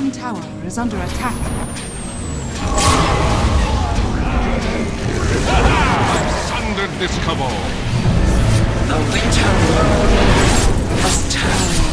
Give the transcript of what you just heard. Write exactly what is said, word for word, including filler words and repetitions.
bottom tower is under attack. I've sundered this cabal. The Witcher must turn.